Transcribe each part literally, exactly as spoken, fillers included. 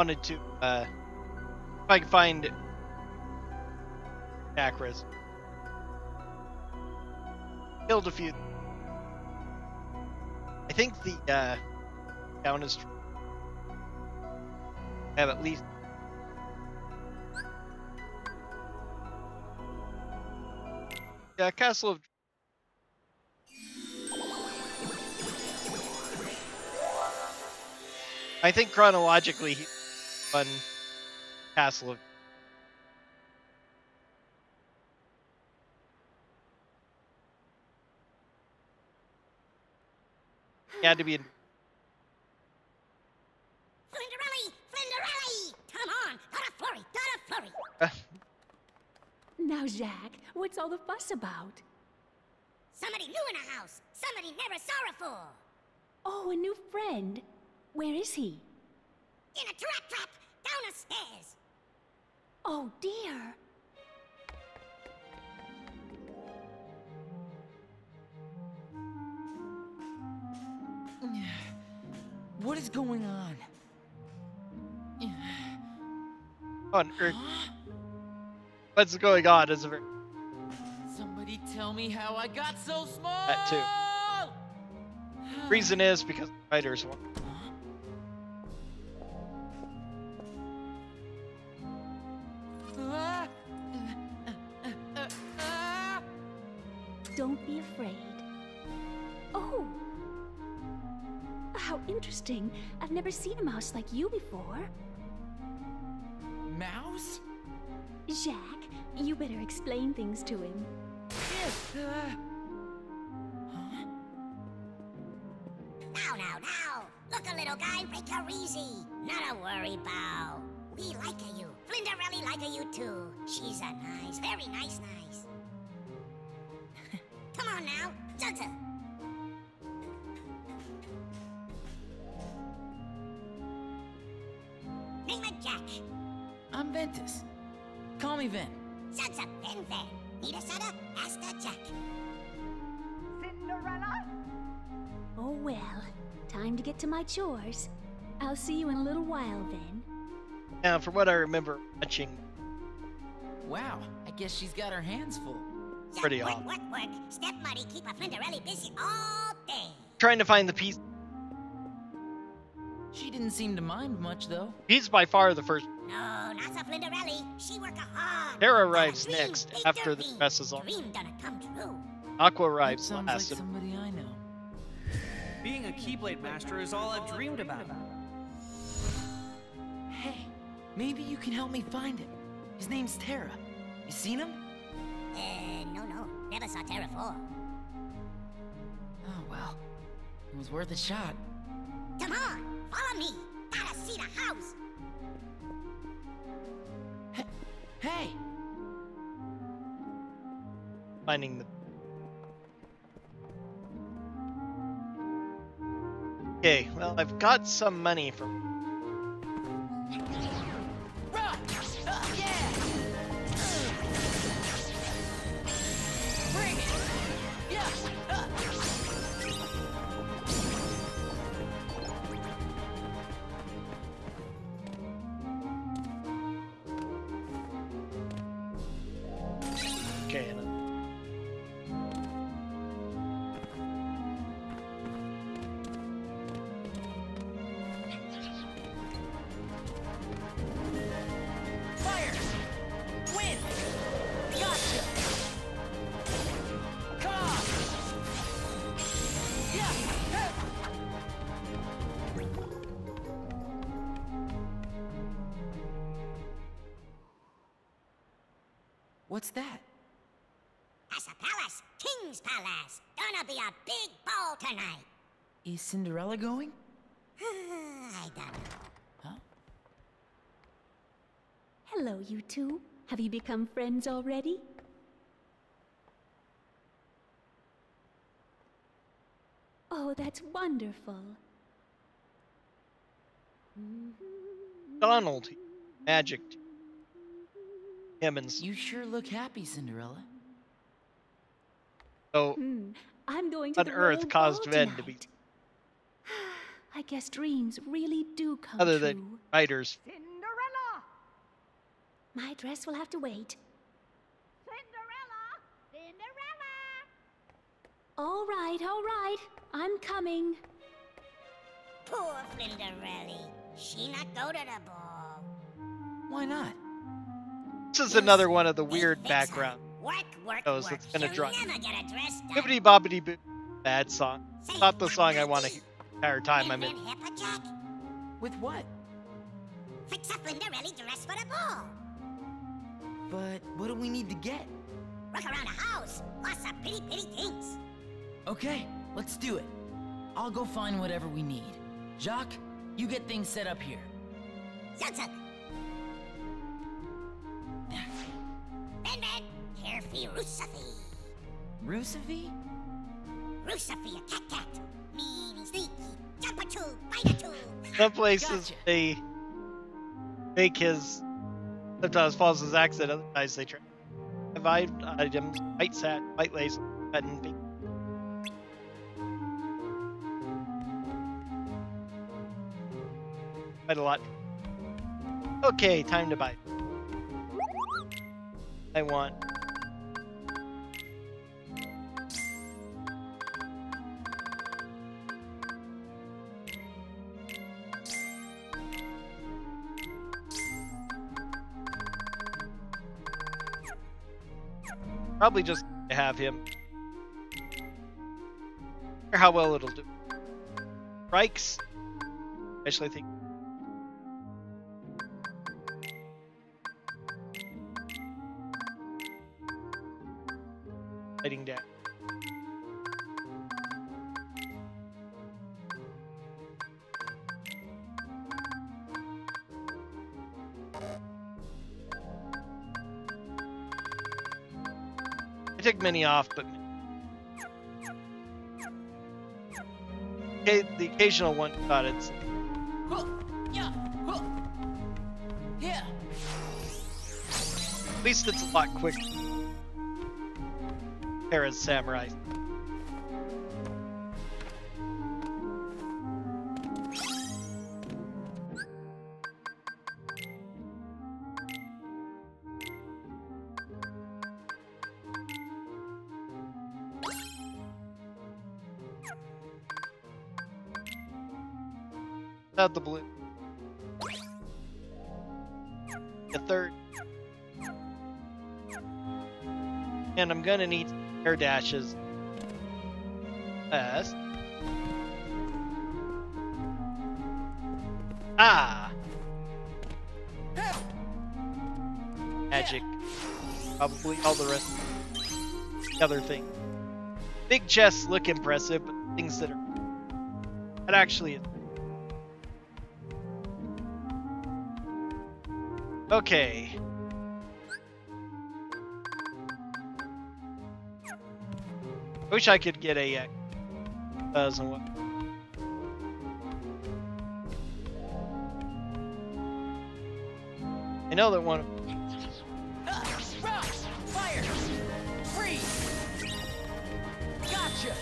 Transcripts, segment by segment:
wanted to, uh, if I can find chakras. Killed a few. I think the uh, town is have at least. Yeah, Castle of. I think chronologically, he won Castle of. He had to be in. Flinderelli! Flinderelli! Come on! Not a flurry! Not a flurry! Uh, Now, Jack, what's all the fuss about? Somebody new in the house! Somebody never saw before! Oh, a new friend. Where is he? In a trap trap! Down the stairs! Oh, dear. What is going on? on Earth. What's going on? Is a very Somebody tell me how I got so small. that too. Reason is because the writers want. Don't be afraid. Oh! How interesting. I've never seen a mouse like you before. Mouse? Jack, you better explain things to him. Yes. Uh... Huh? Now, now, now! Look, a little guy, take her easy. Not a worry, Bow. We like a you. Flinderelli like a you too. She's a nice, very nice, nice. Come on now, Jugsa. Name it Jack. I'm Ventus. Call me Ven. Jugsa, Ven Ven. Need a setup? Ask a Jack. Cinderella? Oh well, time to get to my chores. I'll see you in a little while then. Now, from what I remember watching, Wow, I guess she's got her hands full. Jack, Pretty work, odd. work, work. Step Muddy, keep a Flinderelli busy all day. trying to find the piece. She didn't seem to mind much, though. He's by far the first. No, not so Flinderelli. She work a hard. Tara Done a arrives dream, next, big after the dream. dress is on. Dream done come true. Aqua That arrives sounds like last. and- somebody I know. Being a Keyblade Master is all I've dreamed about. Hey, maybe you can help me find him. His name's Tara. You seen him? Uh, no, no. Never saw Terra before. Oh, well. It was worth a shot. Come on, follow me. Gotta see the house. Hey! Hey! Finding the. Okay, well, I've got some money from. Run! Uh, yeah! Bring it! Yeah! Uh. Okay. and- Fire! Wind! Gotcha! Come on! Yeah! What's that? That's a palace. King's palace. Gonna be a big ball tonight. Is Cinderella going? I don't know. Huh? Hello, you two. Have you become friends already? Oh, that's wonderful. Donald, magic. Him and You sure look happy, Cinderella. so Hmm. I'm going to on the Earth royal caused ball Ven to be. tonight. I guess dreams really do come Other true. than writers. Cinderella! My dress will have to wait. Cinderella! Cinderella! All right, all right. I'm coming. Poor Flinderelli. She not go to the ball. Why not? This is another one of the They weird fix her. background. Work, work, shows work. that's gonna She'll drive- never get a dress done. Bibbidi bobbidi boo. Bad song. Say, Not the song I what want to is- hear the entire time I'm Win, in. win, Hipperjack? With what? Fix a Flinderelli dress for the ball. But what do we need to get? Work around the house. Lots of pretty, pretty things. Okay, let's do it. I'll go find whatever we need. Jacques, you get things set up here. Zug-zug. Ben Ben, carefree Roosophy. Rusafi? Roosophy, a cat-cat. Mean, sneaky, jumper too, biter too. Some places Gotcha. they make his sometimes falls his accent, other times they try. Revived items, white sat, white lace, button, pink. Quite a lot. Okay, time to buy. I want. Probably just have him. Or how well it'll do. Strikes. Especially think. Fighting down. I took many off, but okay, the occasional one got it. Huh, yeah, huh. Yeah. At least it's a lot quicker. Terra's samurai. Out the blue. The third. And I'm gonna need air dashes. Yes. Ah! Magic. Probably all the rest of the other thing. Big chests look impressive, but things that are that actually is. Okay. I wish I could get a uh, thousand what. I know that one. Ah, rocks, fire, freeze. Gotcha.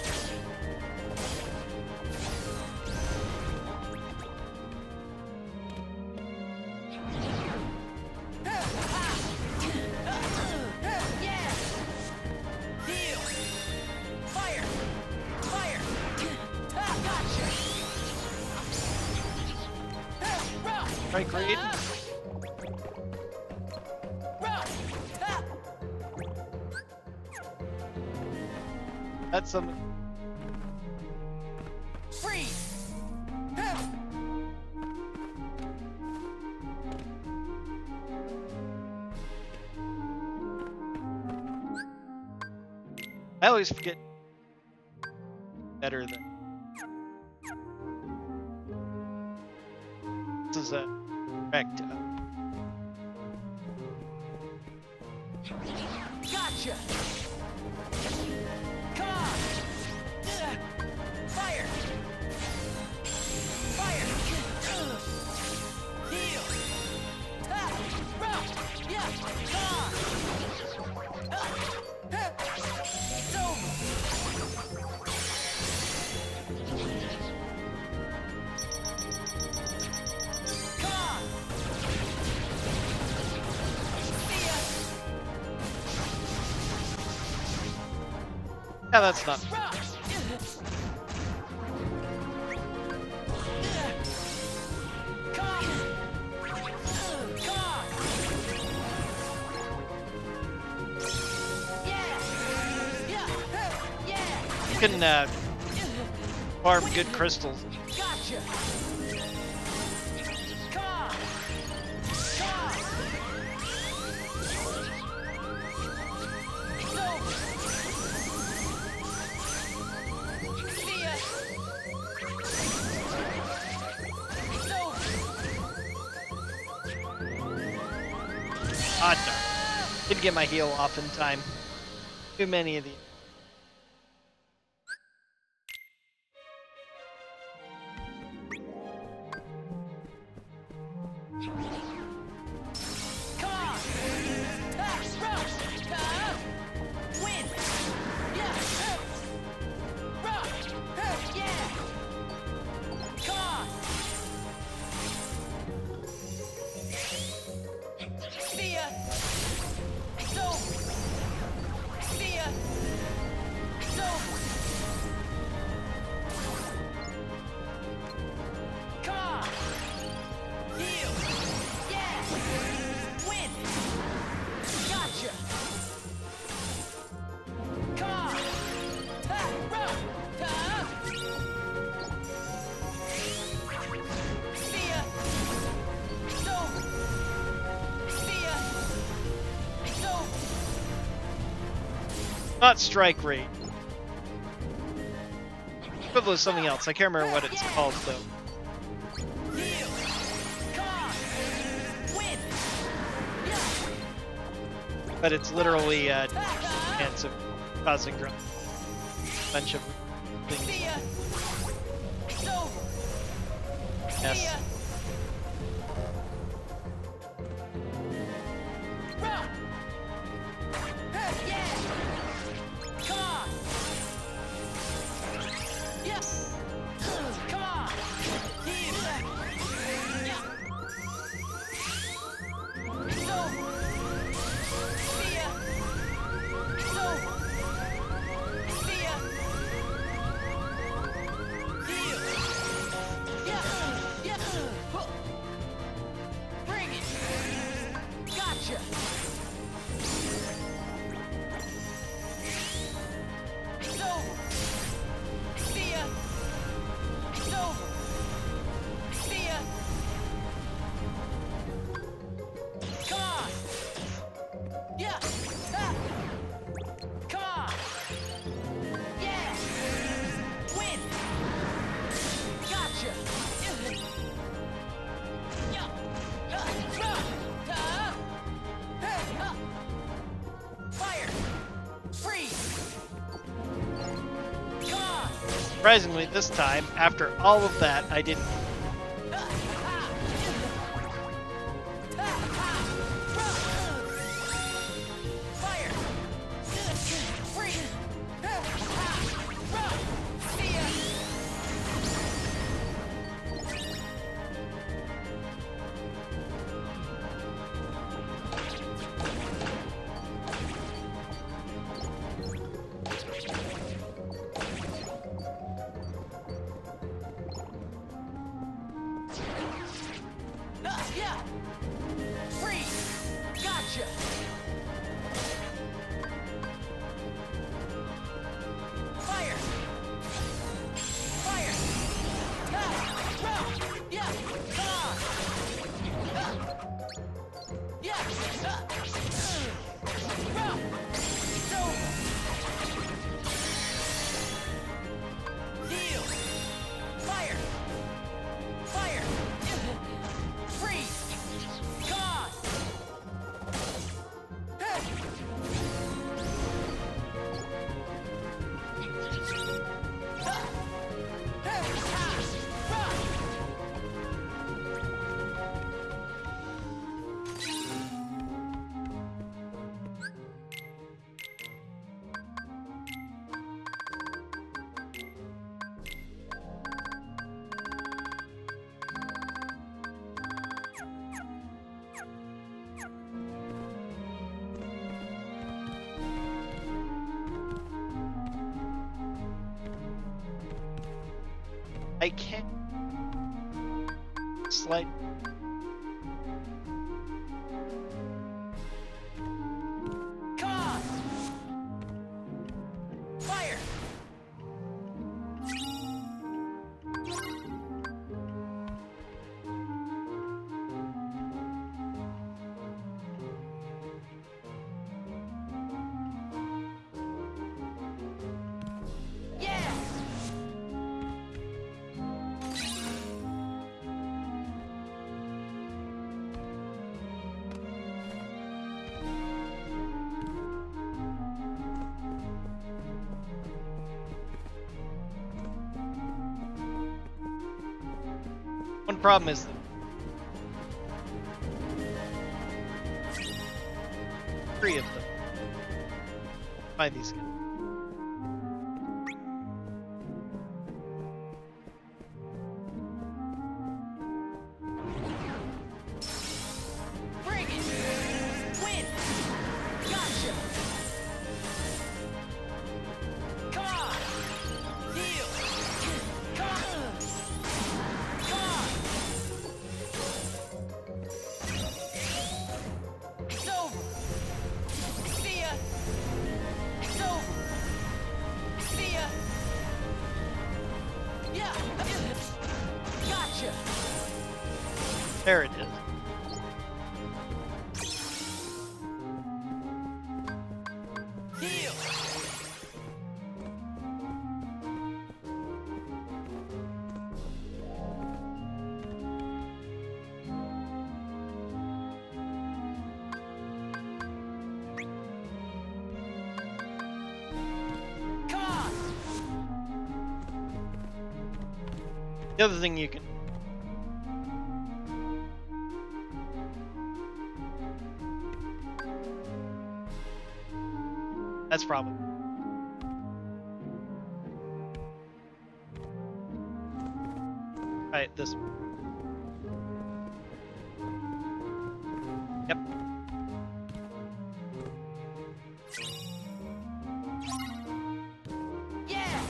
Yeah. Heal. Fire. Fire. Ah, gotcha. Rock. Frank Reed. Rock. Ah. That's some. Freeze. I always forget. Better than. This is a correct. Uh, Gotcha. Come on. Ugh. Fire. Fire. Ugh. Heal. Ah. Rock. Yeah. Come on. Ah. Ah. It's over. Yeah, that's not. You can uh, farm good crystals. Gotcha. Come on. Come on. So. See ya. So. Ah, darn. Didn't get my heal off in time. Too many of these. Come on. Ah, rush. Ah, win. Yeah. Rush. Yeah. Come on. See ya. So. See ya. So. Come on. Heal. Yeah. Win. Gotcha. Come on. Ha, run. Ha. See ya. So. See ya. So. Not strike rate. Equivalent to something else. I can't remember what it's called though. Heal. Come on. Win. Yeah. But it's literally uh, chance of causing a bunch of things. See ya. So. See Yes. ya. Run. Yeah. Come on. Yeah. Come on. Heal. Yeah. So. See ya. So. See ya. Heal. Yeah. Yeah. Huh. Bring it. Gotcha. So. See ya. So. See ya. Come on. Yeah. Ah. Come on. Yeah. Win. Gotcha. Yeah. Uh, uh, uh, uh. Fire. Freeze. Come on. Surprisingly, this time, after all of that, I didn't. Uh, ha. Ha, ha. Run. Fire. Freeze. Ha, ha. Run. See ya. I can't slide. Come on! Fire! Yeah! One problem is that three of them. Find these guys. Bring it! Win! Gotcha! Come on! Deal! Come on! Come on! It's over! See ya! It's over! See ya! Yeah! Gotcha! There it is. Deal! Come on! The other thing you can That's probably right. This one. Yep. Yeah!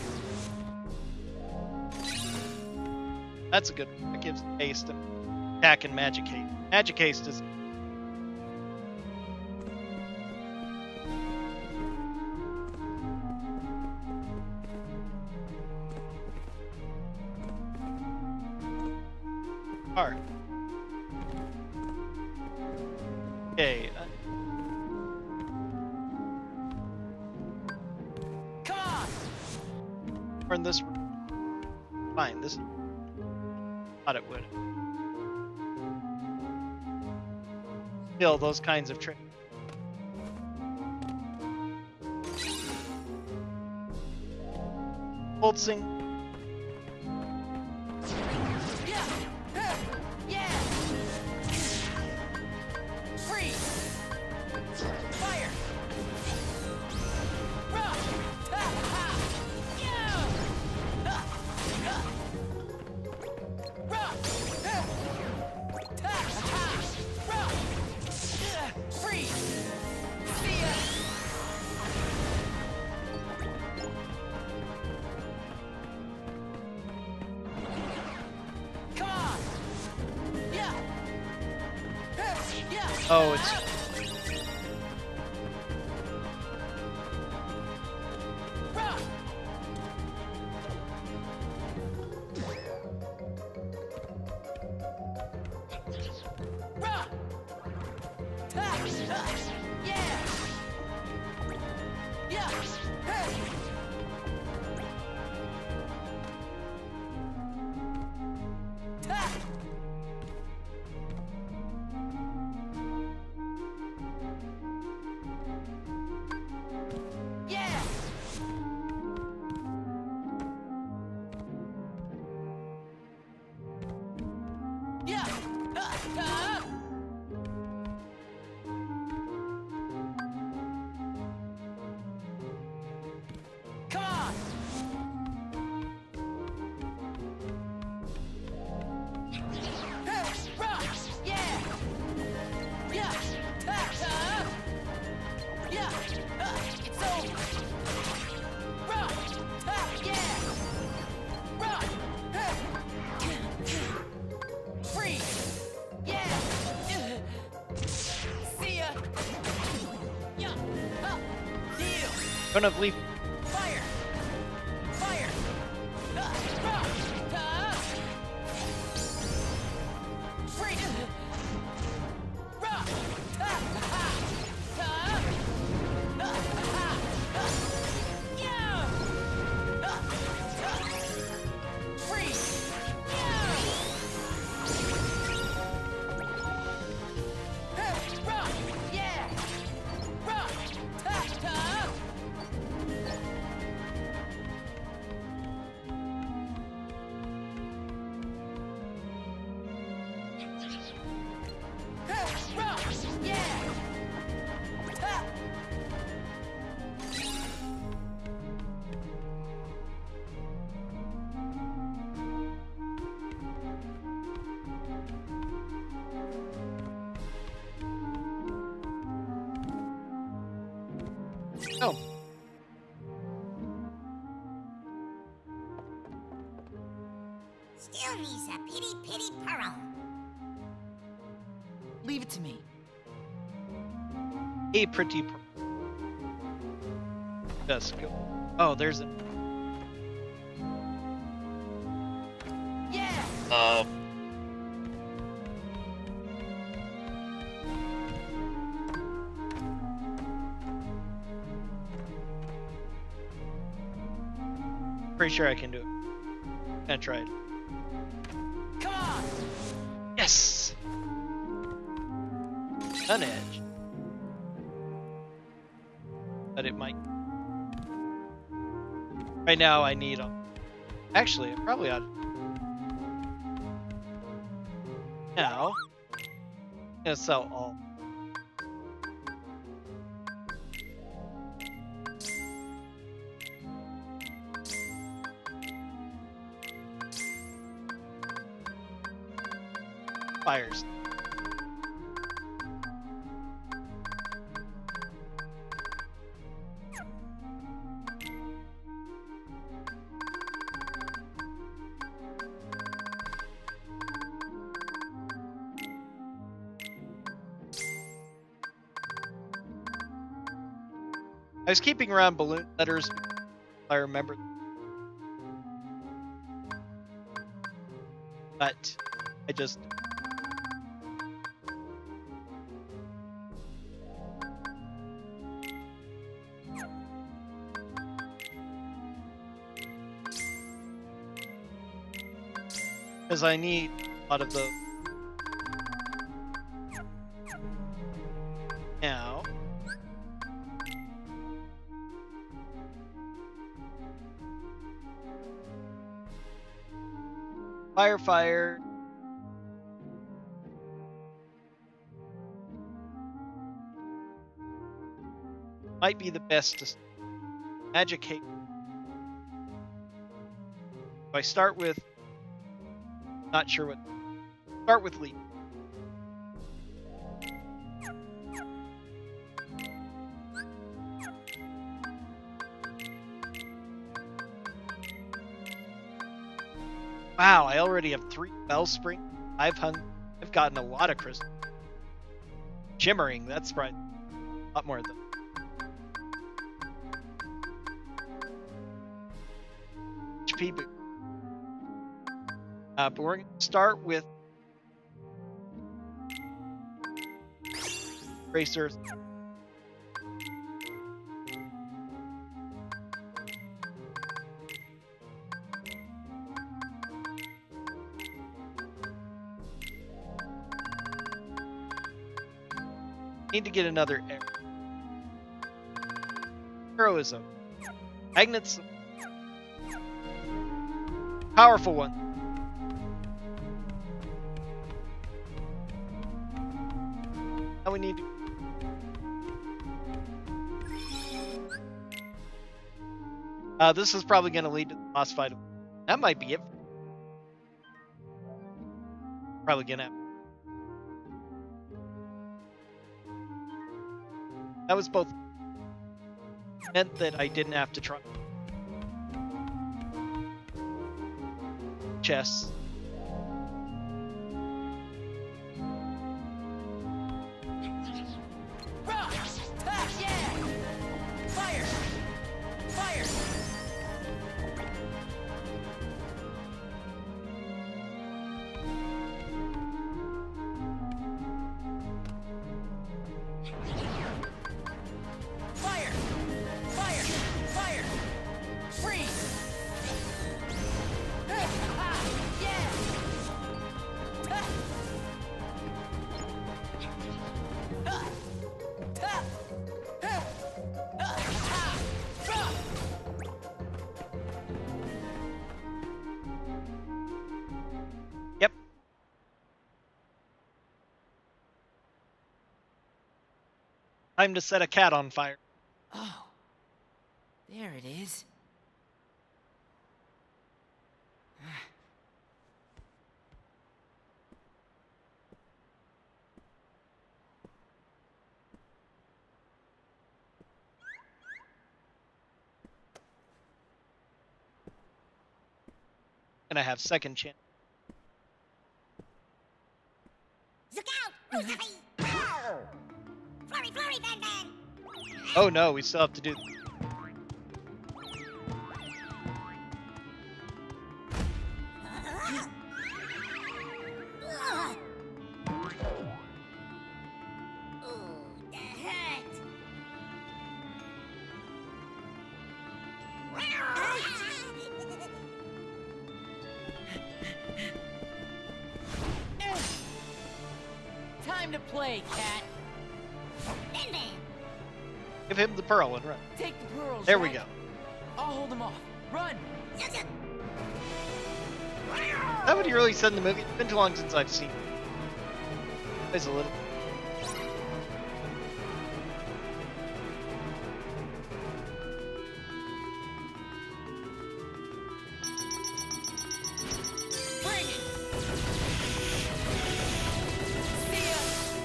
That's a good one. That gives haste and attack and magic haste. Magic haste is hard. Okay. Uh, Come on! turn this. Fine. This. Thought it would. Still, those kinds of tricks. Pulsing. Yeah! Huh. Yeah! Freeze! Fire! Rock! Ha! Ha! Yeah! Ha! Ha! Rock! Ha! Ha! Ha! Rock! Yeah! Freeze! See ya! Come on! Yeah! Huh. Yeah! Oh, it's. Rock! Rock! Ha! Ha! Yeah! Yeah! Hey! Ha! Yeah! Yeah! Ha! Ha! Come on! Hey, rock! Yeah! Yeah! Ha! Ha! Yeah! Ha! It's over! Rock! Ha! Yeah! Rock! Ha! Don't have leaf. Fire! Fire! Uh, rock! Uh, free! Rock! Uh, ha! Uh, uh, ha! Uh, yeah! Uh, uh, free! Yeah! Hey, rock! Yeah! Rock! Ta, ta! Hey, rock! Yeah! Ta! Oh. Still needs a pitty pitty pearl. Leave it to me. A pretty. Pr- Just go. Oh, there's a. Yeah! Uh. Pretty sure I can do it. Gonna try it. Come on! Yes! An edge. But it might. Right now I need a. Actually, I probably ought to. Now. I'm gonna sell all. Fires. I was keeping around balloon letters if I remember. But I just because I need a lot of the now. Fire, fire. Might be the best to magic hate. If I start with not sure what start with leaf. Wow, I already have three Bellspring. I've hung I've gotten a lot of crystal. Shimmering, that's right. A lot more than H P boot. Uh, but we're going to start with Racers. Need to get another arrow. Heroism. Magnets. Powerful one. Now we need to... Uh, this is probably going to lead to the boss fight. That might be it. Probably going to have... That was both... meant that I didn't have to try... Chess. Rock! Ah, yeah! Fire! Time to set a cat on fire. Oh, there it is. Gonna have second chance. Look out! Flurry, flurry, Van Van! Oh no, we still have to do. Ooh, that hurt. Time to play, cat. Van Van! Give him the pearl and run. Take the pearls. There we Jack. go. I'll hold him off. Run. Zuk, zuk. How would you really send the movie? It's been too long since I've seen it. Plays a little. Bring it. See ya.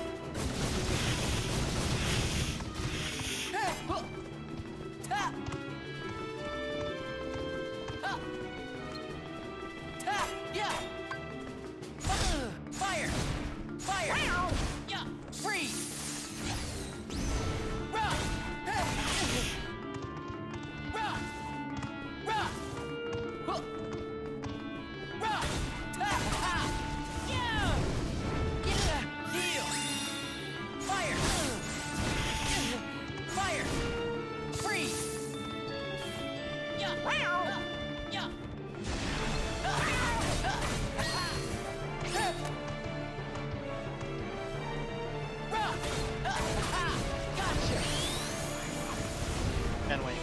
Hey, huh. Ta. Ha. Ta. Yeah. Uh, Fire. Fire. Yeah. Freeze. Run. Run. Run. Huh. Run. Ta. Ha. Yeah. Yeah. Deal. Fire. Fire. Freeze. Yeah. Uh, yeah. Run. Gotcha. And wait.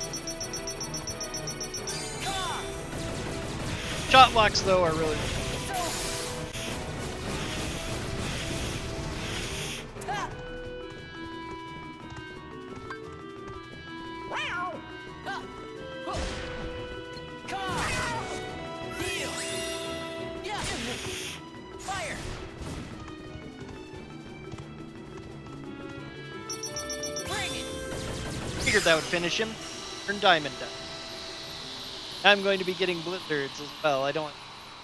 Car. Shot locks though are really. It's over. Ta. Wow! Ha. Huh. Car. Deal. Yeah. Fire. Bring it. Figured that would finish him. Turn diamond down. I'm going to be getting blizzards as well. I don't.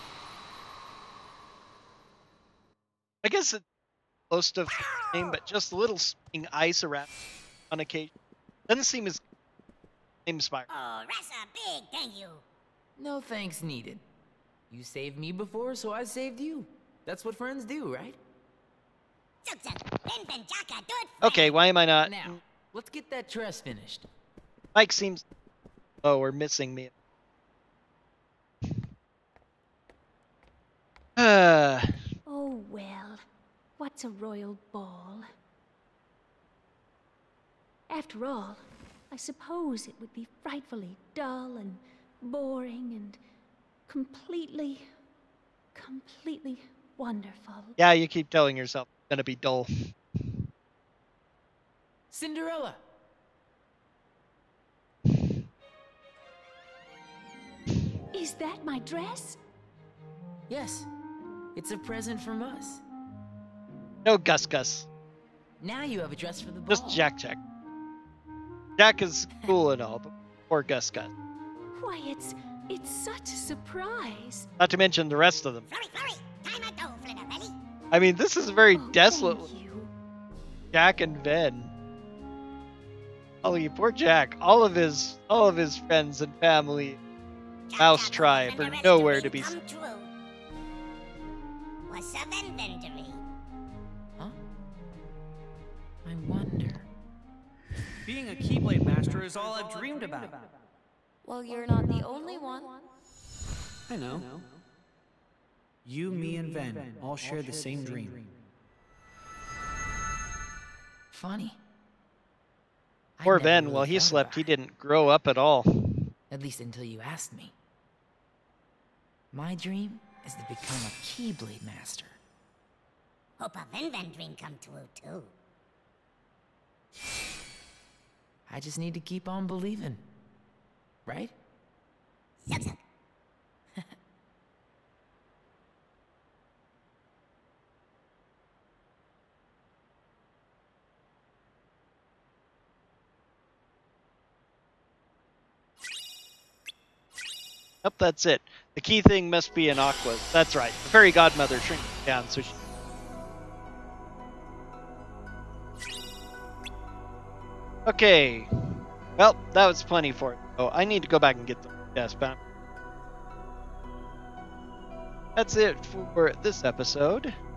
I guess it's close to game, but just a little spinning ice around on occasion. Doesn't seem as inspiring. Oh, that's a big thank you. No thanks needed. You saved me before, so I saved you. That's what friends do, right? Zuk, zuk. Van Van Jaka, do it. Okay, why am I not? Now, let's get that dress finished. Mike seems. Oh, we're missing me. Uh, Oh well, what's a royal ball? After all, I suppose it would be frightfully dull and boring and completely, completely wonderful. yeah, you keep telling yourself it's gonna be dull. Cinderella! Is that my dress? Yes, it's a present from us. No Gus Gus. Now you have a dress for the ball. Just Jack Jack. Jack is cool and all, but poor Gus Gus. Why, it's it's such a surprise. Not to mention the rest of them. Flurry, flurry. Time a dough, Flinderelli. I mean, this is a very Oh, desolate. thank you. Jack and Ben. Oh, you poor Jack. All of his, all of his friends and family, Mouse Jack, tribe, Jack, are Flinderelli's nowhere dream to be come seen. true. What's up, inventory? Huh? I wonder. Being a Keyblade Master is all I've dreamed about. Well, you're not the only one. I know. You, me, and Ven all share the same dream. Funny. I Poor never Ben, really while he thought slept, about he it. didn't grow up at all. At least until you asked me. My dream is to become a Keyblade Master. Hope a Ven Ven dream come true, too. I just need to keep on believing. Right? Suck, suck. Yep, that's it. The key thing must be in Aqua's. That's right. The fairy godmother shrinks down so she... Okay. Well, that was plenty for it. Oh, I need to go back and get the desk bound. That's it for this episode.